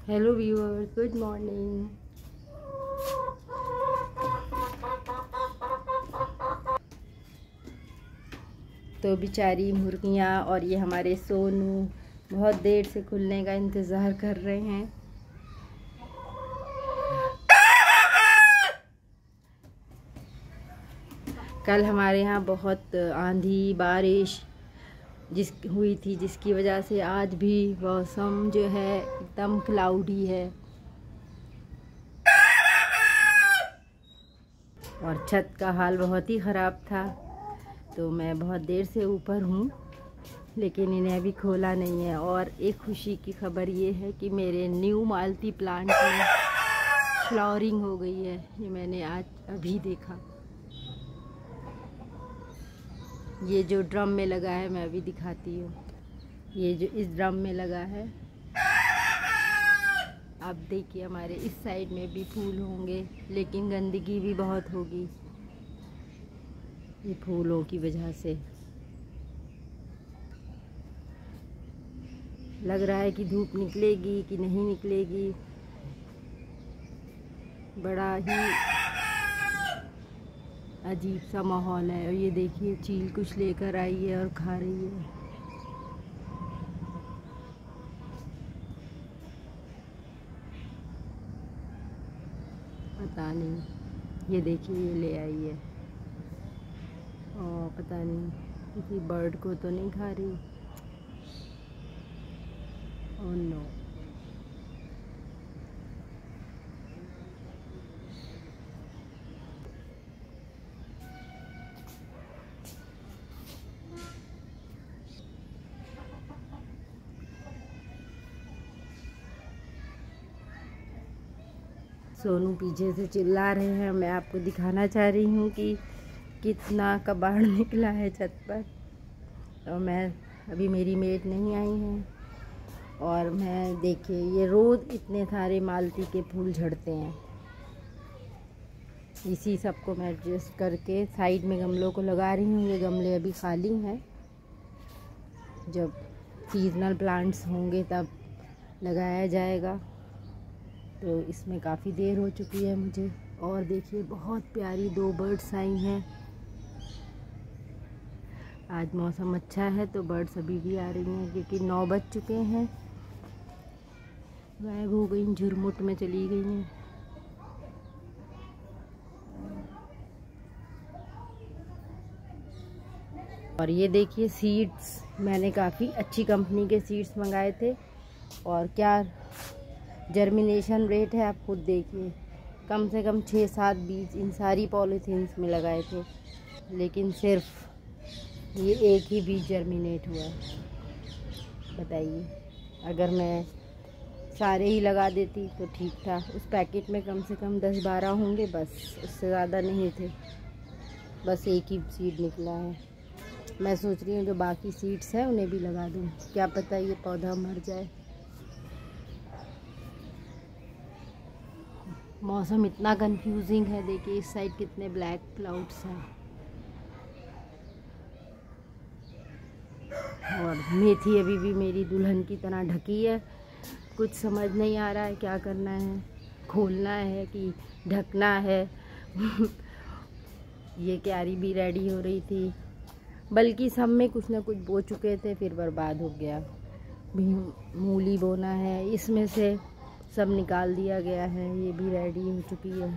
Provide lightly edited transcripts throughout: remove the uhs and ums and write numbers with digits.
Hello viewers, good morning. तो बेचारी मुर्गियाँ और ये हमारे सोनू बहुत देर से खुलने का इंतज़ार कर रहे हैं। कल हमारे यहाँ बहुत आंधी बारिश हुई थी, जिसकी वजह से आज भी मौसम जो है एकदम क्लाउडी है और छत का हाल बहुत ही ख़राब था। तो मैं बहुत देर से ऊपर हूँ, लेकिन इन्हें अभी खोला नहीं है। और एक खुशी की खबर ये है कि मेरे न्यू मालती प्लांट में फ्लावरिंग हो गई है। ये मैंने आज अभी देखा। ये जो ड्रम में लगा है, मैं अभी दिखाती हूँ। ये जो इस ड्रम में लगा है, आप देखिए हमारे इस साइड में भी फूल होंगे, लेकिन गंदगी भी बहुत होगी ये फूलों की वजह से। लग रहा है कि धूप निकलेगी कि नहीं निकलेगी। बड़ा ही अजीब सा माहौल है। और ये देखिए चील कुछ लेकर आई है और खा रही है। पता नहीं, ये देखिए ये ले आई है और पता नहीं किसी बर्ड को तो नहीं खा रही। Oh no. सोनू पीछे से चिल्ला रहे हैं। मैं आपको दिखाना चाह रही हूँ कि कितना कबाड़ निकला है छत पर। और मैं अभी, मेरी मेड नहीं आई है और मैं देखिए ये रोज़ इतने सारे मालती के फूल झड़ते हैं। इसी सब को मैं एडजस्ट करके साइड में गमलों को लगा रही हूँ। ये गमले अभी खाली हैं, जब सीजनल प्लांट्स होंगे तब लगाया जाएगा। तो इसमें काफ़ी देर हो चुकी है मुझे। और देखिए बहुत प्यारी 2 बर्ड्स आई हैं। आज मौसम अच्छा है तो बर्ड्स अभी भी आ रही हैं, क्योंकि 9 बज चुके हैं। गायब हो गई, झुरमुट में चली गई हैं। और ये देखिए सीड्स, मैंने काफ़ी अच्छी कंपनी के सीड्स मंगाए थे और क्या जर्मिनेशन रेट है, आप खुद देखिए। कम से कम 6-7 बीज इन सारी पॉलीथीन्स में लगाए थे, लेकिन सिर्फ ये एक ही बीज जर्मिनेट हुआ है। बताइए, अगर मैं सारे ही लगा देती तो ठीक था। उस पैकेट में कम से कम 10-12 होंगे, बस, उससे ज़्यादा नहीं थे। बस एक ही सीड निकला है। मैं सोच रही हूँ जो बाकी सीड्स हैं उन्हें भी लगा दूँ, क्या पता ये पौधा मर जाए। मौसम इतना कंफ्यूजिंग है। देखिए इस साइड कितने ब्लैक क्लाउड्स हैं। और मेथी अभी भी मेरी दुल्हन की तरह ढकी है। कुछ समझ नहीं आ रहा है क्या करना है, खोलना है कि ढकना है। ये क्यारी भी रेडी हो रही थी, बल्कि सब में कुछ ना कुछ बो चुके थे, फिर बर्बाद हो गया। मूली बोना है, इसमें से सब निकाल दिया गया है। ये भी रेडी हो चुकी है।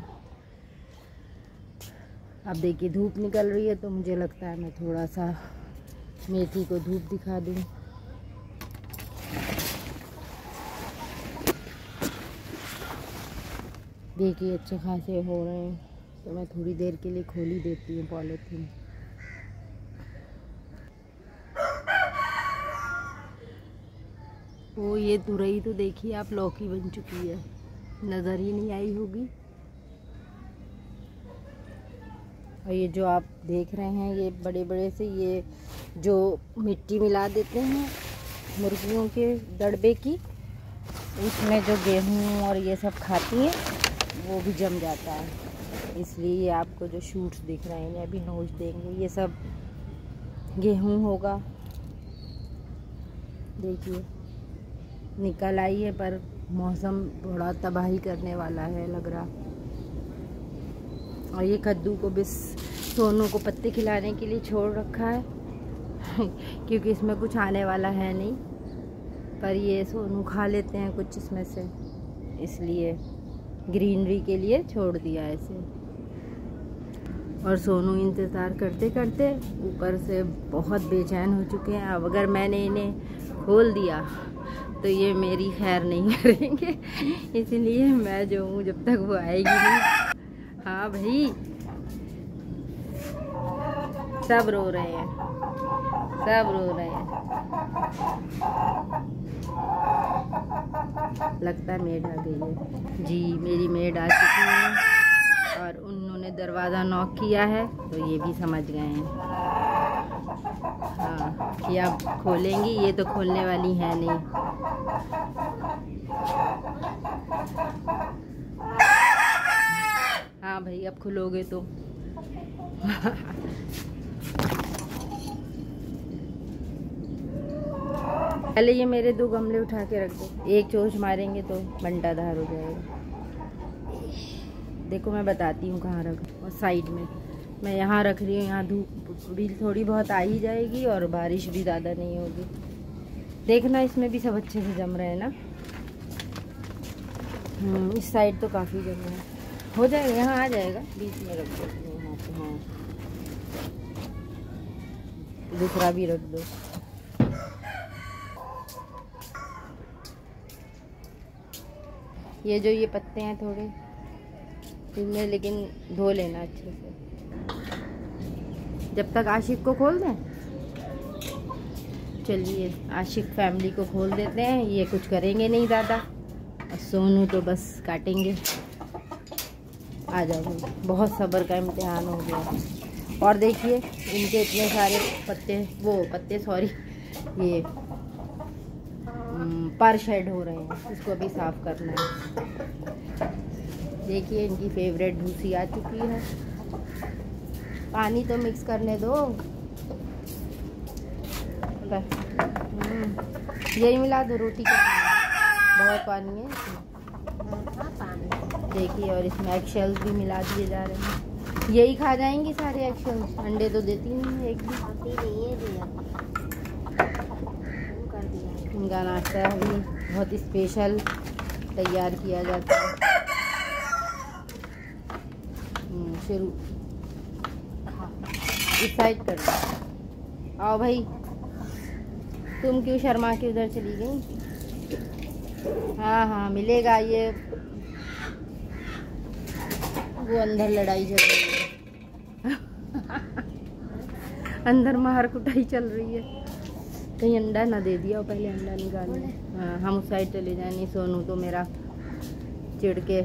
अब देखिए धूप निकल रही है, तो मुझे लगता है मैं थोड़ा सा मेथी को धूप दिखा दूँ। देखिए अच्छे खासे हो रहे हैं, तो मैं थोड़ी देर के लिए खोल ही देती हूँ पॉलीथीन। वो ये तुरई तो देखिए आप, लौकी बन चुकी है, नज़र ही नहीं आई होगी। और ये जो आप देख रहे हैं, ये बड़े बड़े से, ये जो मिट्टी मिला देते हैं मुर्गियों के दड़बे की, उसमें जो गेहूं और ये सब खाती हैं वो भी जम जाता है। इसलिए ये आपको जो शूट्स दिख रहे हैं अभी नोच देंगे, ये सब गेहूं होगा। देखिए निकल आई है, पर मौसम बड़ा तबाही करने वाला है लग रहा। और ये कद्दू को बस सोनू को पत्ते खिलाने के लिए छोड़ रखा है क्योंकि इसमें कुछ आने वाला है नहीं, पर ये सोनू खा लेते हैं कुछ इसमें से, इसलिए ग्रीनरी के लिए छोड़ दिया ऐसे। और सोनू इंतज़ार करते करते ऊपर से बहुत बेचैन हो चुके हैं। अब अगर मैंने इन्हें खोल दिया तो ये मेरी खैर नहीं करेंगे, इसलिए मैं जो हूँ जब तक वो आएगी नहीं। हाँ भाई, सब रो रहे हैं, सब रो रहे हैं। लगता है मेड आ गई है जी, मेरी मेड आ चुकी है और उन्होंने दरवाज़ा नॉक किया है तो ये भी समझ गए हैं हाँ कि आप खोलेंगी, ये तो खोलने वाली है नहीं। हाँ भाई, अब खुलोगे तो पहले ये मेरे 2 गमले उठा के रख दो, एक चोंच मारेंगे तो बंटाधार हो जाएगा। देखो मैं बताती हूँ कहाँ रख, और साइड में मैं यहाँ रख रही हूँ। यहाँ धूप भी थोड़ी बहुत आ ही जाएगी और बारिश भी ज़्यादा नहीं होगी। देखना इसमें भी सब अच्छे से जम रहे हैं ना। इस साइड तो काफ़ी जम रहा है, हो जाएगा, यहाँ आ जाएगा। बीच में रख दो, यहाँ पे। हाँ, दूसरा भी रख दो। ये जो ये पत्ते हैं थोड़े इनमें, लेकिन धो लेना अच्छे से। जब तक आशिक को खोल दें, चलिए आशिक फैमिली को खोल देते हैं। ये कुछ करेंगे नहीं ज़्यादा, और सोनू तो बस काटेंगे। आ जाओ, बहुत सब्र का इम्तिहान हो गया। और देखिए इनके इतने सारे पत्ते सॉरी, ये पर शेड हो रहे हैं, इसको भी साफ करना है। देखिए इनकी फेवरेट भूसी आ चुकी है। पानी तो मिक्स करने दो, यही मिला दो रोटी के साथ, बहुत पानी है इसमें। देखिए, और इसमें एगशेल्स भी मिला दिए जा रहे हैं। यही खा जाएंगी सारे एगशेल्स, अंडे तो देती नहीं है एक भी। इनका नाश्ता भी बहुत स्पेशल तैयार किया जाता है। शुरू इस साइड कर दो। आओ भाई, तुम क्यों शर्मा के उधर चली गई? हाँ हाँ मिलेगा। ये वो अंदर लड़ाई चल रही है अंदर मार कुटाई चल रही है। कहीं अंडा ना दे दिया, पहले अंडा निकालना। हाँ, हम उस साइड चले जाए, नहीं सोनू तो मेरा चिढ़ के।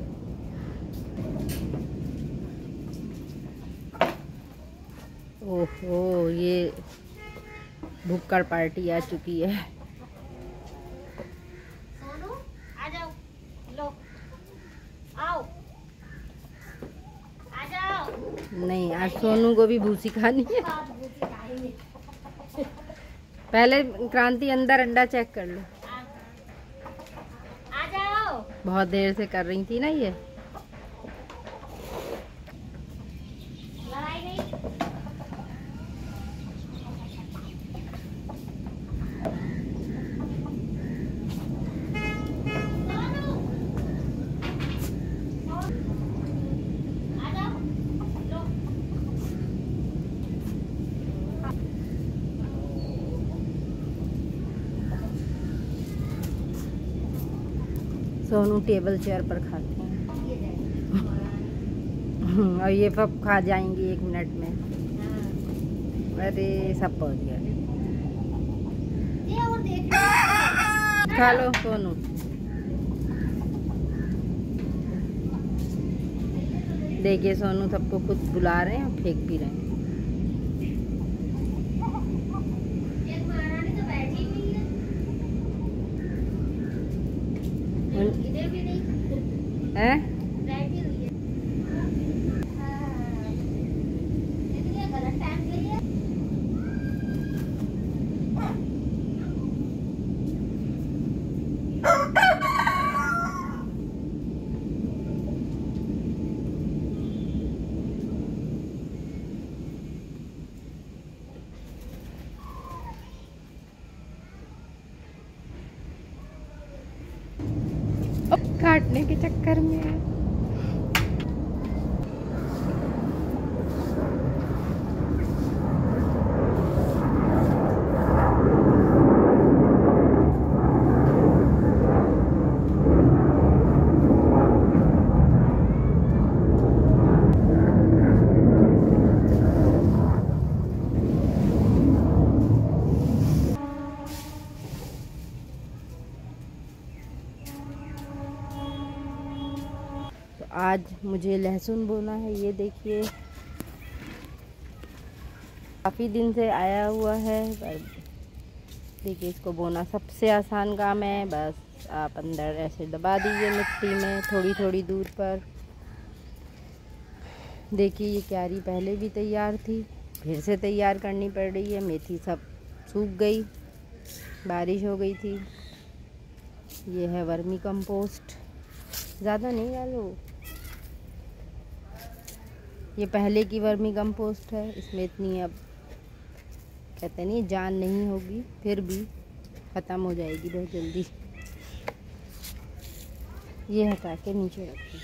ओहो, ये भुक्कड़ पार्टी आ चुकी है। सोनू आ जाओ, लो आओ, आ जाओ। नहीं, आज सोनू को भी भूसी खानी है। पहले क्रांति अंदर अंडा चेक कर लो। आ जाओ, बहुत देर से कर रही थी ना ये। लड़ाई नहीं। आ जाओ, लो। सोनू टेबल चेयर पर खाते हैं और ये सब खा जाएंगी 1 मिनट में। अरे सब पहुंच गया। ये और देख खा लो सोनू। देखिए सोनू सबको खुद बुला रहे हैं और फेंक भी रहे हैं। एक महारानी तो बैठी हुई है, इधर भी नहीं हैं? बैठी हुई है। ये गलत टाइम के लिए। काटने के चक्कर में है। आज मुझे लहसुन बोना है, ये देखिए काफ़ी दिन से आया हुआ है। देखिए इसको बोना सबसे आसान काम है। बस आप अंदर ऐसे दबा दीजिए मिट्टी में थोड़ी थोड़ी दूर पर। देखिए ये क्यारी पहले भी तैयार थी, फिर से तैयार करनी पड़ रही है। मेथी सब सूख गई, बारिश हो गई थी। ये है वर्मी कंपोस्ट, ज़्यादा नहीं डालो। ये पहले की वर्मी कंपोस्ट है, इसमें इतनी अब कहते नहीं जान नहीं होगी, फिर भी ख़त्म हो जाएगी बहुत जल्दी। ये हटा के नीचे रखें।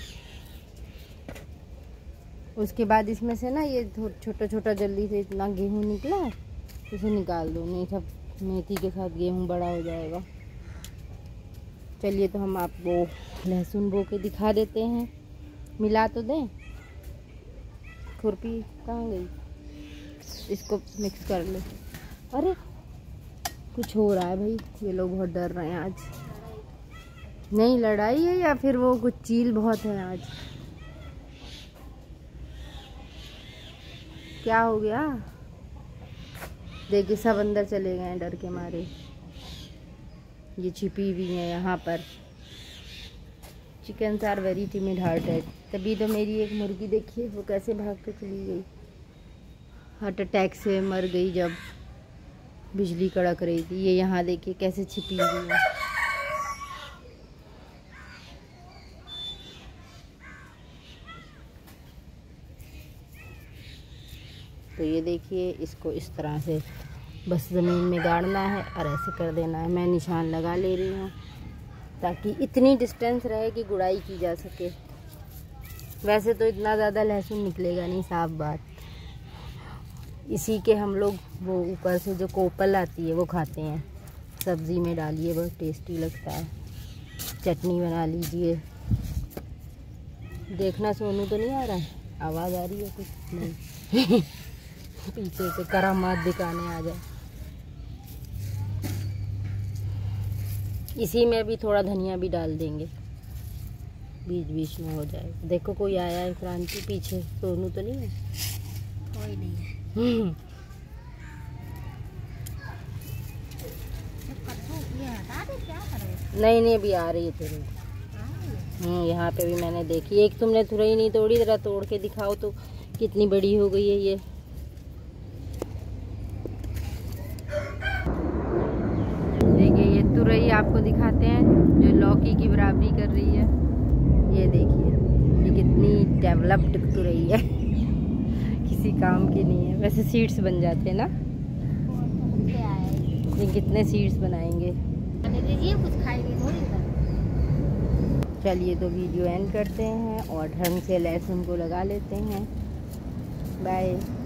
उसके बाद इसमें से ना ये छोटा छोटा जल्दी से इतना गेहूँ निकला, इसे निकाल दो, नहीं सब मेथी के साथ गेहूँ बड़ा हो जाएगा। चलिए तो हम आपको लहसुन बो के दिखा देते हैं। मिला तो दें, खुरपी कहाँ गई? इसको मिक्स कर लो। अरे कुछ हो रहा है भाई, ये लोग बहुत डर रहे हैं आज। नहीं लड़ाई है या फिर वो कुछ चील बहुत है आज? क्या हो गया? देखिए सब अंदर चले गए हैं डर के मारे। ये छिपी हुई है यहाँ पर। Chickens are very timid hearted. तभी तो मेरी एक मुर्गी देखिए वो कैसे भाग के चली गई, हार्ट अटैक से मर गई जब बिजली कड़क रही थी। ये यहाँ देखिए कैसे छिपी हुई है। तो ये देखिए इसको इस तरह से बस ज़मीन में गाड़ना है और ऐसे कर देना है। मैं निशान लगा ले रही हूँ ताकि इतनी डिस्टेंस रहे कि गुड़ाई की जा सके। वैसे तो इतना ज़्यादा लहसुन निकलेगा नहीं, साफ बात। इसी के हम लोग वो ऊपर से जो कोपल आती है वो खाते हैं, सब्ज़ी में डालिए बहुत टेस्टी लगता है। चटनी बना लीजिए। देखना सोनू तो नहीं आ रहा है, आवाज़ आ रही है कुछ नहीं। पीछे से करामात दिखाने आ जाए। इसी में भी थोड़ा धनिया भी डाल देंगे, बीच बीच में हो जाएगा। देखो कोई आया है क्रांति पीछे, सोनू तो नहीं है? कोई नहीं है। नहीं नहीं अभी आ रही है थोड़ी। यहाँ पे भी मैंने देखी। एक तुमने तुरई नहीं तोड़ी, जरा तोड़ के दिखाओ तो कितनी बड़ी हो गई है ये। देखिए ये तुरई आपको दिखाते हैं जो लौकी की बराबरी कर रही है। ये देखिए ये कितनी डेवलप्ड तुरई है। किसी काम की नहीं है। वैसे सीड्स बन जाते हैं ना, ये कितने सीड्स बनाएंगे। कुछ खाएंगे थोड़ी। चलिए तो वीडियो एंड करते हैं और ढंग से लहसुन को लगा लेते हैं। बाय।